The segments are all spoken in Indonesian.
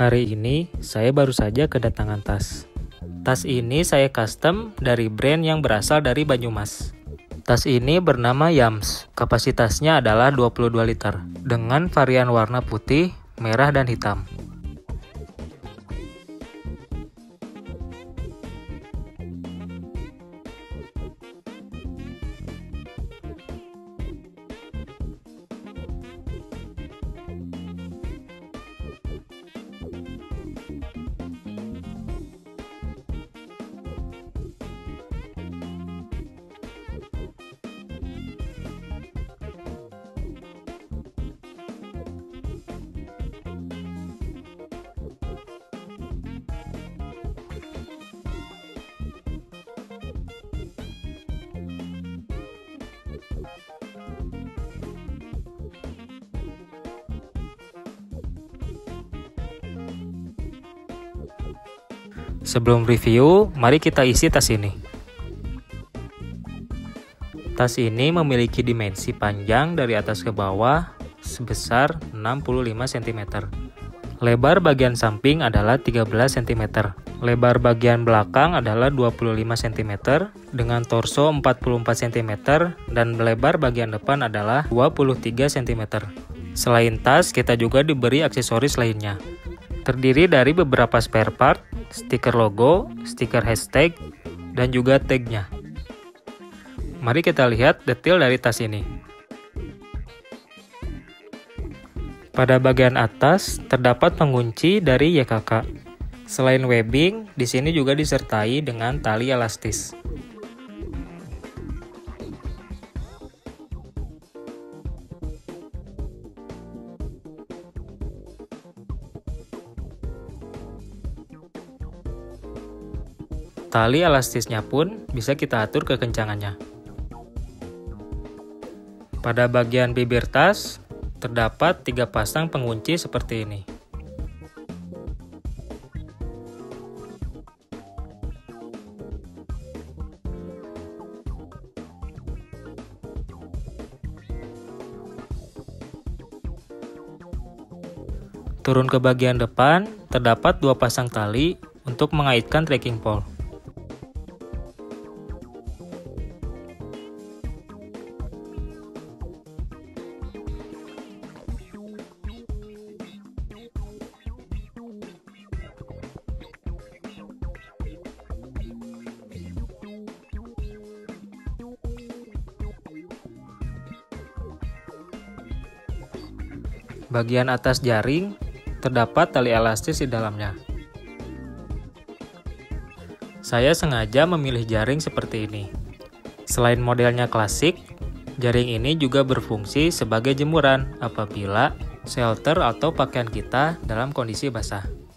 Hari ini saya baru saja kedatangan tas. Tas ini saya custom dari brand yang berasal dari Banyumas. Tas ini bernama Yams. Kapasitasnya adalah 22 liter dengan varian warna putih, merah, dan hitam. Sebelum review, mari kita isi tas ini. Tas ini memiliki dimensi panjang dari atas ke bawah sebesar 65 cm. Lebar bagian samping adalah 13 cm. Lebar bagian belakang adalah 25 cm dengan torso 44 cm dan lebar bagian depan adalah 23 cm. Selain tas, kita juga diberi aksesoris lainnya. Terdiri dari beberapa spare part, stiker logo, stiker hashtag, dan juga tagnya. Mari kita lihat detail dari tas ini. Pada bagian atas terdapat pengunci dari YKK. Selain webbing, di sini juga disertai dengan tali elastis. Tali elastisnya pun bisa kita atur kekencangannya. Pada bagian bibir tas, terdapat 3 pasang pengunci seperti ini. Turun ke bagian depan, terdapat 2 pasang tali untuk mengaitkan trekking pole. Bagian atas jaring terdapat tali elastis di dalamnya. Saya sengaja memilih jaring seperti ini. Selain modelnya klasik, jaring ini juga berfungsi sebagai jemuran apabila shelter atau pakaian kita dalam kondisi basah.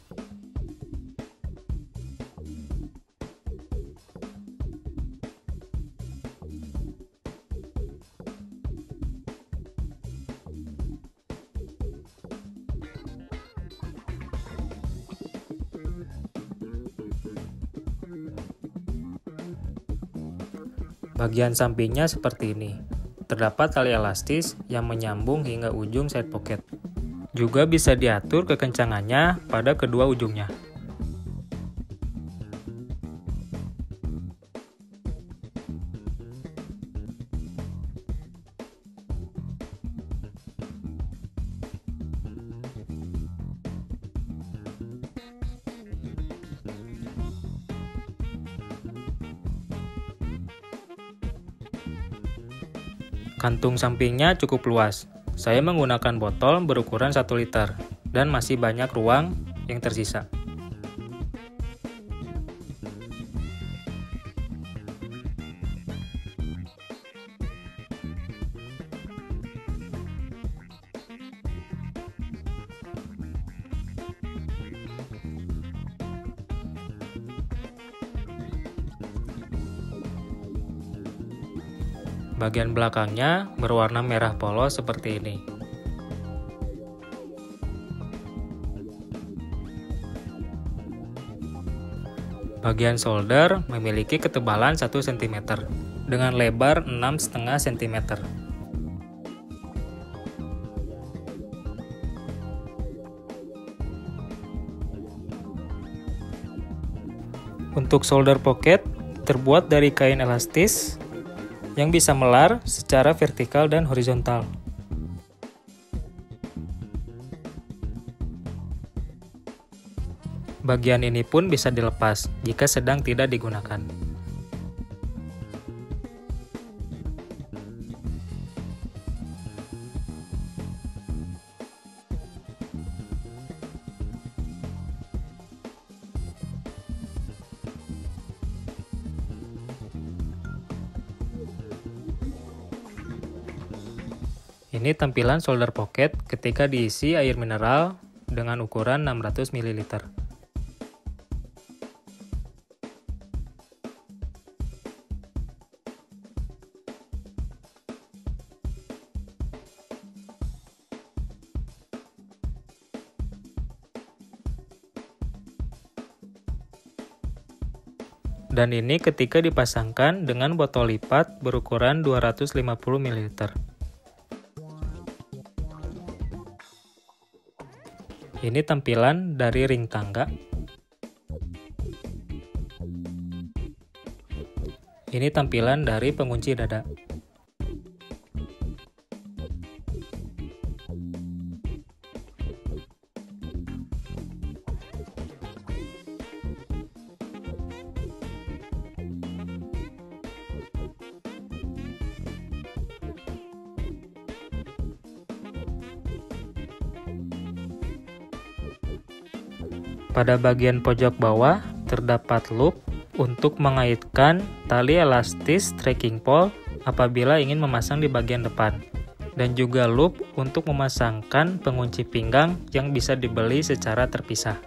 Bagian sampingnya seperti ini. Terdapat tali elastis yang menyambung hingga ujung side pocket. Juga bisa diatur kekencangannya pada kedua ujungnya. Kantung sampingnya cukup luas. Saya menggunakan botol berukuran 1 liter dan masih banyak ruang yang tersisa. Bagian belakangnya berwarna merah polos seperti ini. Bagian shoulder memiliki ketebalan 1 cm dengan lebar 6,5 cm. Untuk shoulder pocket terbuat dari kain elastis yang bisa melar secara vertikal dan horizontal. Bagian ini pun bisa dilepas jika sedang tidak digunakan. Ini tampilan shoulder pocket ketika diisi air mineral dengan ukuran 600 ml. Dan ini ketika dipasangkan dengan botol lipat berukuran 250 ml. Ini tampilan dari ring tangga. Ini tampilan dari pengunci dada. Pada bagian pojok bawah terdapat loop untuk mengaitkan tali elastis trekking pole apabila ingin memasang di bagian depan, dan juga loop untuk memasangkan pengunci pinggang yang bisa dibeli secara terpisah.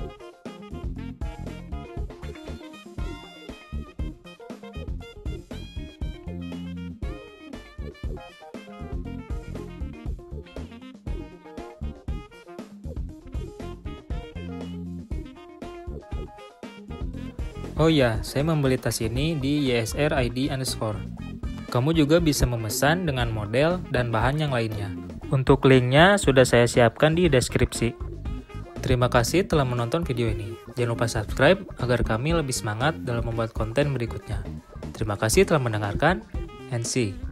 Oh ya, saya membeli tas ini di YSR_ID_. Kamu juga bisa memesan dengan model dan bahan yang lainnya. Untuk linknya sudah saya siapkan di deskripsi. Terima kasih telah menonton video ini. Jangan lupa subscribe agar kami lebih semangat dalam membuat konten berikutnya. Terima kasih telah mendengarkan, and see.